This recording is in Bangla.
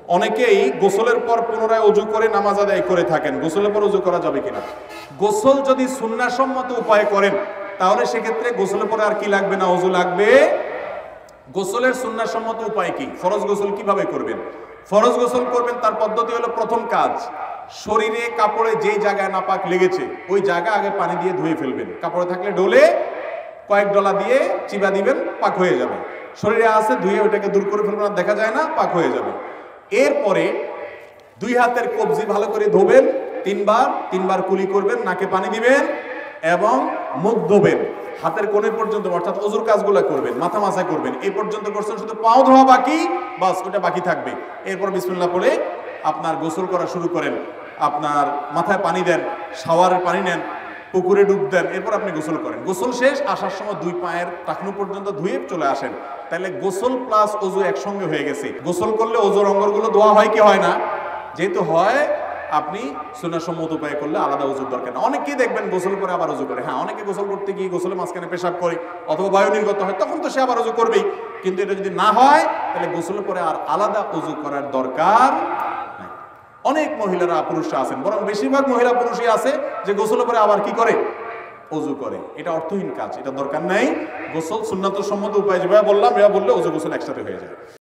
অনেকেই গোসলের পর পুনরায় ওযু করে নামাজ আদায় করে থাকেন, গোসলের পর ওযু করা যাবে কিনা? গোসল যদি সুন্নাহসম্মত উপায়ে করেন তাহলে সেক্ষেত্রে গোসলের পরে আর কি লাগবে না, ওযু লাগবে। গোসলের সুন্নাহসম্মত উপায় কি? ফরজ গোসল কিভাবে করবেন? ফরজ গোসল করবেন তার পদ্ধতি হলো, প্রথম কাজ, শরীরে কাপড়ে যেই জায়গায় নাপাক লেগেছে ওই জায়গা আগে পানি দিয়ে ধুয়ে ফেলবেন। কাপড়ে থাকলে ডোলে কয়েক ডলা দিয়ে চিবা দিবেন, পাক হয়ে যাবে। শরীরে আছে ধুয়ে ওইটাকে দূর করে ফেলবেন, আর দেখা যায় না, পাক হয়ে যাবে। এরপরে দুই হাতের কবজি ভালো করে ধোবেন, তিনবার কুলি করবেন, নাকে পানি দিবেন এবং মুখ ধোবেন হাতের কোণে পর্যন্ত, অর্থাৎ ওযুর কাজগুলো করবেন, মাথা মাসা করবেন। এই পর্যন্ত করছেন, শুধু পাও ধোয়া বাকি, বাস ওটা বাকি থাকবে। এরপর বিসমিল্লাহ বলে আপনার গোসল করা শুরু করেন। আপনার মাথায় পানি দেন, শাওয়ারের পানি নেন, পুকুরে ডুব দেন, এরপর আপনি গোসল করেন। গোসল শেষ, আসার সময় দুই পায়ের টাকনু পর্যন্ত ধুয়ে চলে আসেন। তাহলে গোসল প্লাস ওযু একসঙ্গে হয়ে গেছে। গোসল করলে ওযুর অঙ্গগুলো ধোয়া হয় কি হয় না? যেহেতু হয়, আপনি সুন্নাহসম্মত উপায়ে করলে আলাদা ওযুর দরকার না। অনেকেই দেখবেন গোসল করে আবার ওযু করে। হ্যাঁ, অনেকে গোসল করতে গিয়ে গোসলের মাঝখানে পেশাব করে অথবা বায়ু নির্গত হয়, তখন তো সে আবার ওযু করবেই। কিন্তু এটা যদি না হয় তাহলে গোসলের পরে আর আলাদা ওযু করার দরকার নাই। অনেক মহিলারা, পুরুষরা আছেন, বরং বেশিরভাগ মহিলা পুরুষই আছে যে গোসলের পরে আবার কি করে, ওযু করে। এটা অর্থহীন কাজ, এটা দরকার নাই। গোসল সুন্নাত সম্মত উপায় যেভাবে বললাম, এভাবে বললে ওযু গোসল একসাথে হয়ে যায়।